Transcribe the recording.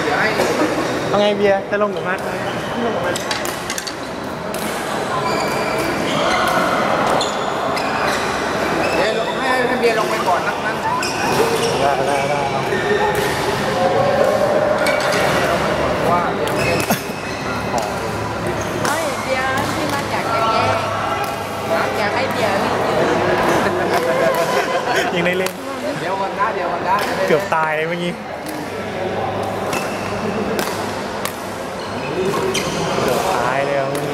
เอาไงเบียร์จะลงกับมัดไหมลงกับมัดเดี๋ยวให้เบียร์ลงไปก่อนนักนั้นได้ว่าเบียร์ไม่ได้เฮ้ยเบียร์ที่มันอยากจะแย่งอยากให้เบียร์นี่ยิงได้เล่นเดี๋ยววันได้เกือบตายเมื่อกี้เกือบตายเลย